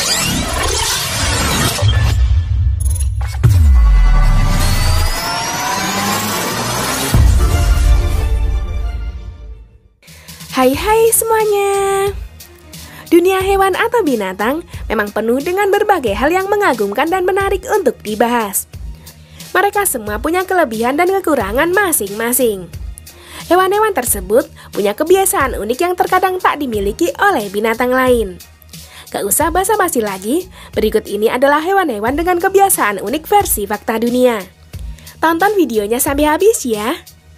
Hai semuanya. Dunia hewan atau binatang memang penuh dengan berbagai hal yang mengagumkan dan menarik untuk dibahas. Mereka semua punya kelebihan dan kekurangan masing-masing. Hewan-hewan tersebut punya kebiasaan unik yang terkadang tak dimiliki oleh binatang lain. Gak usah basa-basi lagi, berikut ini adalah hewan-hewan dengan kebiasaan unik versi fakta dunia. Tonton videonya sampai habis ya.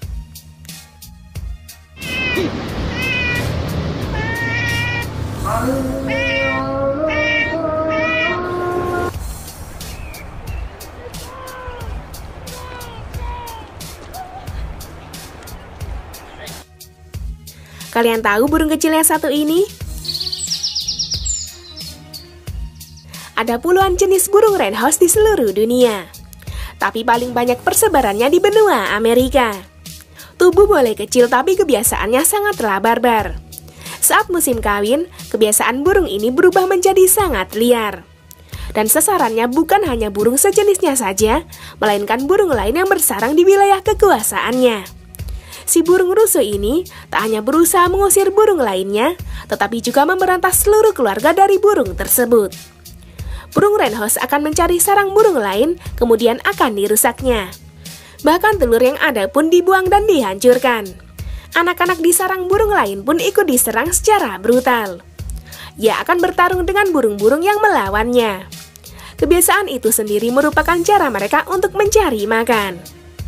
Kalian tahu burung kecil yang satu ini? Ada puluhan jenis burung wrenhouse di seluruh dunia. Tapi paling banyak persebarannya di benua Amerika. Tubuh boleh kecil tapi kebiasaannya sangatlah barbar. Saat musim kawin, kebiasaan burung ini berubah menjadi sangat liar. Dan sasarannya bukan hanya burung sejenisnya saja, melainkan burung lain yang bersarang di wilayah kekuasaannya. Si burung rusuh ini tak hanya berusaha mengusir burung lainnya, tetapi juga memberantas seluruh keluarga dari burung tersebut. Burung wrenhouse akan mencari sarang burung lain, kemudian akan dirusaknya. Bahkan telur yang ada pun dibuang dan dihancurkan. Anak-anak di sarang burung lain pun ikut diserang secara brutal. Ia akan bertarung dengan burung-burung yang melawannya. Kebiasaan itu sendiri merupakan cara mereka untuk mencari makan.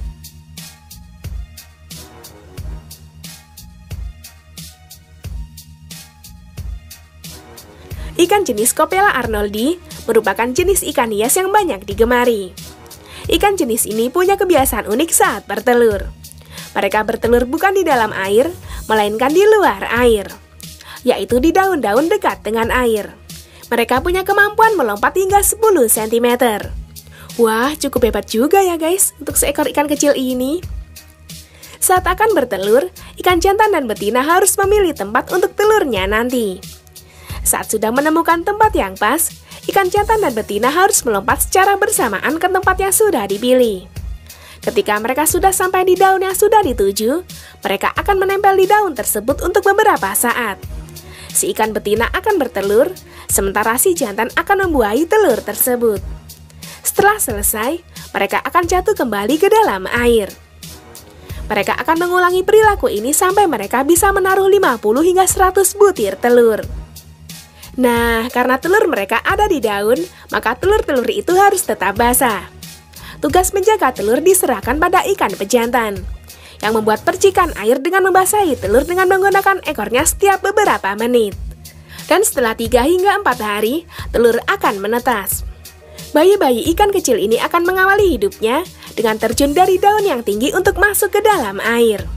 Ikan jenis Copela arnoldi merupakan jenis ikan hias yang banyak digemari. Ikan jenis ini punya kebiasaan unik saat bertelur. Mereka bertelur bukan di dalam air, melainkan di luar air, yaitu di daun-daun dekat dengan air. Mereka punya kemampuan melompat hingga 10 cm. Wah, cukup hebat juga ya guys untuk seekor ikan kecil ini. Saat akan bertelur, ikan jantan dan betina harus memilih tempat untuk telurnya nanti. Saat sudah menemukan tempat yang pas, ikan jantan dan betina harus melompat secara bersamaan ke tempat yang sudah dipilih. Ketika mereka sudah sampai di daun yang sudah dituju, mereka akan menempel di daun tersebut untuk beberapa saat. Si ikan betina akan bertelur, sementara si jantan akan membuahi telur tersebut. Setelah selesai, mereka akan jatuh kembali ke dalam air. Mereka akan mengulangi perilaku ini sampai mereka bisa menaruh 50 hingga 100 butir telur. Nah, karena telur mereka ada di daun, maka telur-telur itu harus tetap basah. Tugas menjaga telur diserahkan pada ikan pejantan, yang membuat percikan air dengan membasahi telur dengan menggunakan ekornya setiap beberapa menit. Dan setelah 3 hingga 4 hari, telur akan menetas. Bayi-bayi ikan kecil ini akan mengawali hidupnya dengan terjun dari daun yang tinggi untuk masuk ke dalam air.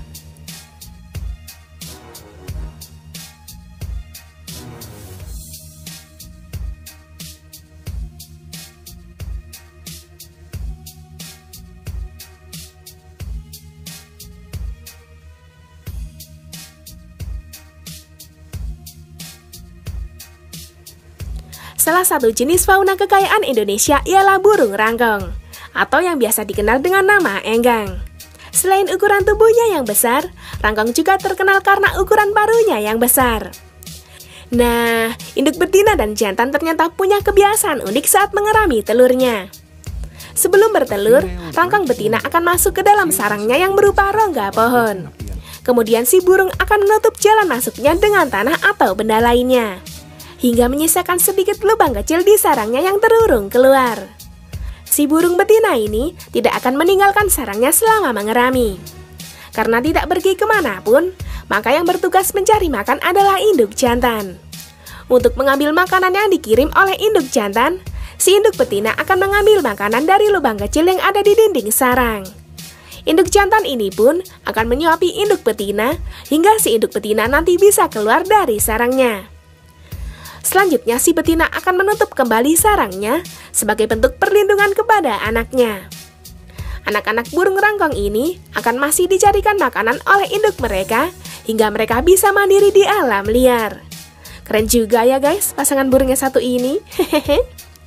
Salah satu jenis fauna kekayaan Indonesia ialah burung rangkong, atau yang biasa dikenal dengan nama enggang. Selain ukuran tubuhnya yang besar, rangkong juga terkenal karena ukuran paruhnya yang besar. Nah, induk betina dan jantan ternyata punya kebiasaan unik saat mengerami telurnya. Sebelum bertelur, rangkong betina akan masuk ke dalam sarangnya yang berupa rongga pohon. Kemudian si burung akan menutup jalan masuknya dengan tanah atau benda lainnya, hingga menyisakan sedikit lubang kecil di sarangnya yang terurung keluar. Si burung betina ini tidak akan meninggalkan sarangnya selama mengerami. Karena tidak pergi kemanapun, maka yang bertugas mencari makan adalah induk jantan. Untuk mengambil makanan yang dikirim oleh induk jantan, si induk betina akan mengambil makanan dari lubang kecil yang ada di dinding sarang. Induk jantan ini pun akan menyuapi induk betina, hingga si induk betina nanti bisa keluar dari sarangnya. Selanjutnya si betina akan menutup kembali sarangnya sebagai bentuk perlindungan kepada anaknya. Anak-anak burung rangkong ini akan masih dicarikan makanan oleh induk mereka hingga mereka bisa mandiri di alam liar. Keren juga ya guys, pasangan burungnya satu ini. Hehehe.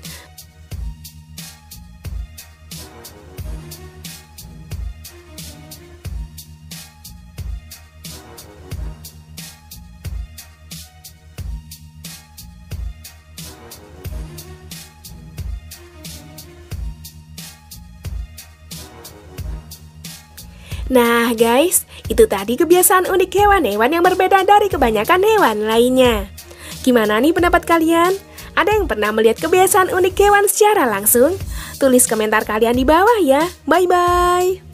Nah guys, itu tadi kebiasaan unik hewan-hewan yang berbeda dari kebanyakan hewan lainnya. Gimana nih pendapat kalian? Ada yang pernah melihat kebiasaan unik hewan secara langsung? Tulis komentar kalian di bawah ya. Bye-bye.